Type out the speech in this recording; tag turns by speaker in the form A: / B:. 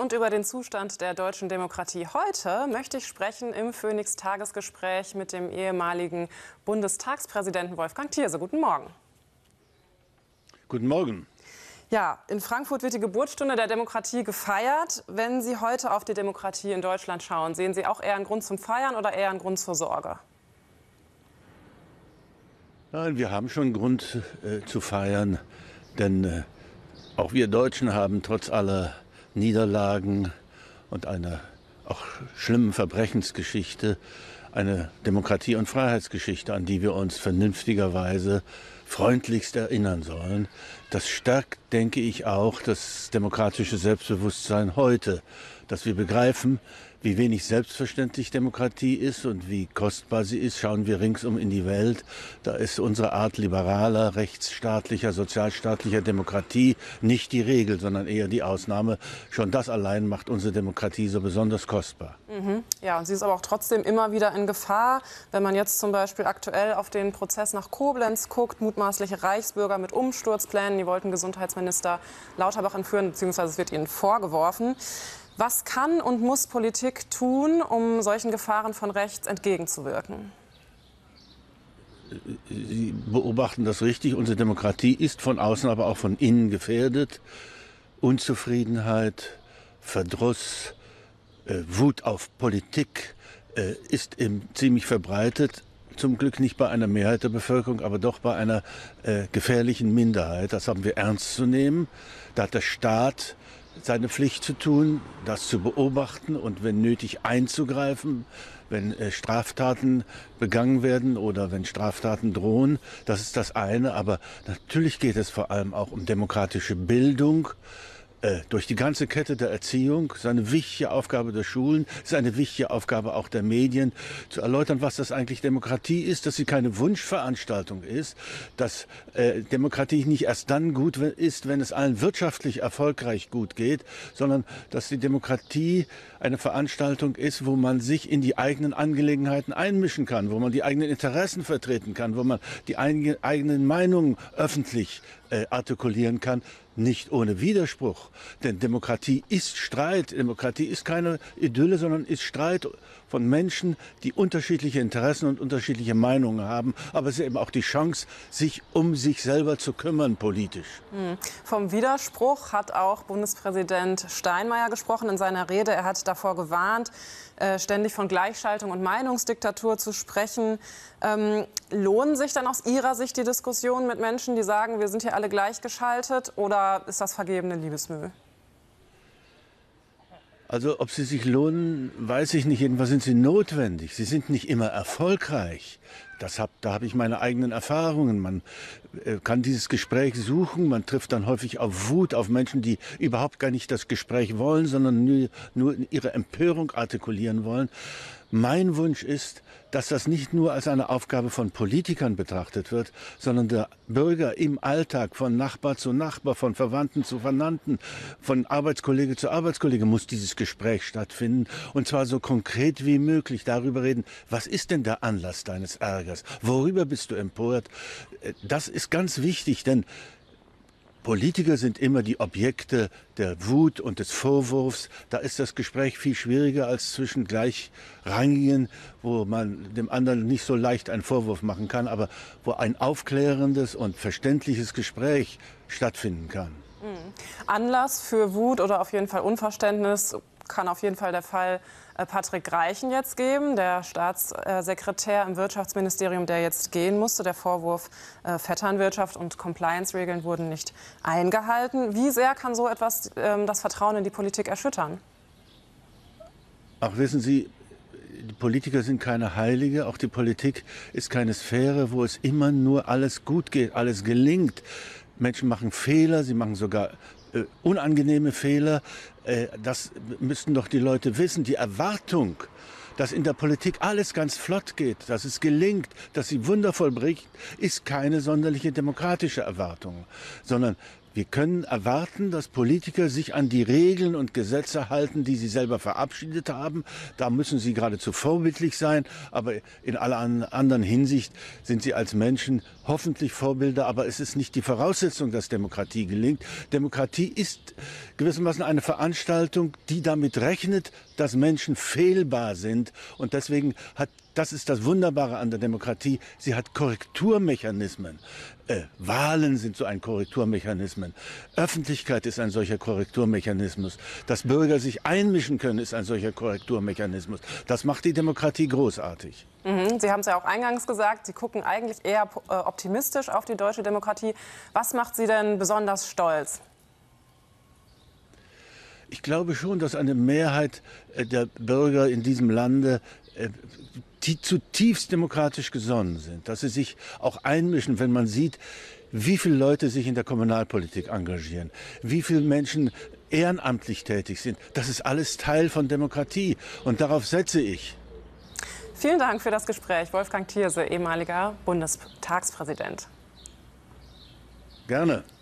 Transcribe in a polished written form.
A: Und über den Zustand der deutschen Demokratie heute möchte ich sprechen im Phoenix-Tagesgespräch mit dem ehemaligen Bundestagspräsidenten Wolfgang Thierse. Guten Morgen.
B: Guten Morgen.
A: Ja, in Frankfurt wird die Geburtsstunde der Demokratie gefeiert. Wenn Sie heute auf die Demokratie in Deutschland schauen, sehen Sie auch eher einen Grund zum Feiern oder eher einen Grund zur Sorge?
B: Nein, wir haben schon Grund zu feiern, denn auch wir Deutschen haben trotz aller Niederlagen und einer auch schlimmen Verbrechensgeschichte eine Demokratie- und Freiheitsgeschichte, an die wir uns vernünftigerweise freundlichst erinnern sollen. Das stärkt, denke ich, auch das demokratische Selbstbewusstsein heute, dass wir begreifen, wie wenig selbstverständlich Demokratie ist und wie kostbar sie ist. Schauen wir ringsum in die Welt. Da ist unsere Art liberaler, rechtsstaatlicher, sozialstaatlicher Demokratie nicht die Regel, sondern eher die Ausnahme. Schon das allein macht unsere Demokratie so besonders kostbar.
A: Ja, und sie ist aber auch trotzdem immer wieder in Gefahr. Wenn man jetzt zum Beispiel aktuell auf den Prozess nach Koblenz guckt, mutmaßliche Reichsbürger mit Umsturzplänen, die wollten Gesundheitsminister Lauterbach entführen, beziehungsweise es wird ihnen vorgeworfen. Was kann und muss Politik tun, um solchen Gefahren von rechts entgegenzuwirken?
B: Sie beobachten das richtig. Unsere Demokratie ist von außen, aber auch von innen gefährdet. Unzufriedenheit, Verdruss, Wut auf Politik ist ziemlich verbreitet. Zum Glück nicht bei einer Mehrheit der Bevölkerung, aber doch bei einer gefährlichen Minderheit. Das haben wir ernst zu nehmen. Da hat der Staat seine Pflicht zu tun, das zu beobachten und wenn nötig einzugreifen, wenn Straftaten begangen werden oder wenn Straftaten drohen. Das ist das eine, aber natürlich geht es vor allem auch um demokratische Bildung. Durch die ganze Kette der Erziehung, das ist eine wichtige Aufgabe der Schulen, ist eine wichtige Aufgabe auch der Medien, zu erläutern, was das eigentlich Demokratie ist, dass sie keine Wunschveranstaltung ist, dass Demokratie nicht erst dann gut ist, wenn es allen wirtschaftlich erfolgreich gut geht, sondern dass die Demokratie eine Veranstaltung ist, wo man sich in die eigenen Angelegenheiten einmischen kann, wo man die eigenen Interessen vertreten kann, wo man die eigenen Meinungen öffentlich artikulieren kann, nicht ohne Widerspruch. Denn Demokratie ist Streit. Demokratie ist keine Idylle, sondern ist Streit von Menschen, die unterschiedliche Interessen und unterschiedliche Meinungen haben. Aber es ist eben auch die Chance, sich um sich selber zu kümmern politisch.
A: Vom Widerspruch hat auch Bundespräsident Steinmeier gesprochen in seiner Rede. Er hat davor gewarnt, ständig von Gleichschaltung und Meinungsdiktatur zu sprechen. Lohnen sich dann aus Ihrer Sicht die Diskussionen mit Menschen, die sagen, wir sind hier alle gleichgeschaltet, oder ist das vergebene Liebesmüh?
B: Also ob sie sich lohnen, weiß ich nicht. Jedenfalls sind sie notwendig. Sie sind nicht immer erfolgreich. Da habe ich meine eigenen Erfahrungen. Man kann dieses Gespräch suchen. Man trifft dann häufig auf Wut, auf Menschen, die überhaupt gar nicht das Gespräch wollen, sondern nur ihre Empörung artikulieren wollen. Mein Wunsch ist, dass das nicht nur als eine Aufgabe von Politikern betrachtet wird, sondern der Bürger im Alltag von Nachbar zu Nachbar, von Verwandten zu Verwandten, von Arbeitskollege zu Arbeitskollege muss dieses Gespräch stattfinden. Und zwar so konkret wie möglich darüber reden, was ist denn der Anlass deines Ärgers? Worüber bist du empört? Das ist ganz wichtig, denn Politiker sind immer die Objekte der Wut und des Vorwurfs. Da ist das Gespräch viel schwieriger als zwischen Gleichrangigen, wo man dem anderen nicht so leicht einen Vorwurf machen kann, aber wo ein aufklärendes und verständliches Gespräch stattfinden kann.
A: Anlass für Wut oder auf jeden Fall Unverständnis kann auf jeden Fall der Fall Patrick Reichen jetzt geben, der Staatssekretär im Wirtschaftsministerium, der jetzt gehen musste. Der Vorwurf, Vetternwirtschaft und Compliance-Regeln wurden nicht eingehalten. Wie sehr kann so etwas das Vertrauen in die Politik erschüttern?
B: Ach, wissen Sie, die Politiker sind keine Heilige. Auch die Politik ist keine Sphäre, wo es immer nur alles gut geht, alles gelingt. Menschen machen Fehler, sie machen sogar unangenehme Fehler. Das müssten doch die Leute wissen. Die Erwartung, dass in der Politik alles ganz flott geht, dass es gelingt, dass sie Wunder vollbringt, ist keine sonderliche demokratische Erwartung, sondern Wir können erwarten, dass Politiker sich an die Regeln und Gesetze halten, die sie selber verabschiedet haben. Da müssen sie geradezu vorbildlich sein. Aber in aller anderen Hinsicht sind sie als Menschen hoffentlich Vorbilder. Aber es ist nicht die Voraussetzung, dass Demokratie gelingt. Demokratie ist gewissermaßen eine Veranstaltung, die damit rechnet, dass Menschen fehlbar sind. Und deswegen das ist das Wunderbare an der Demokratie, sie hat Korrekturmechanismen. Wahlen sind so ein Korrekturmechanismus. Öffentlichkeit ist ein solcher Korrekturmechanismus. Dass Bürger sich einmischen können, ist ein solcher Korrekturmechanismus. Das macht die Demokratie großartig.
A: Sie haben es ja auch eingangs gesagt, Sie gucken eigentlich eher optimistisch auf die deutsche Demokratie. Was macht Sie denn besonders stolz?
B: Ich glaube schon, dass eine Mehrheit der Bürger in diesem Lande die zutiefst demokratisch gesonnen sind, dass sie sich auch einmischen, wenn man sieht, wie viele Leute sich in der Kommunalpolitik engagieren, wie viele Menschen ehrenamtlich tätig sind. Das ist alles Teil von Demokratie und darauf setze ich.
A: Vielen Dank für das Gespräch, Wolfgang Thierse, ehemaliger Bundestagspräsident.
B: Gerne.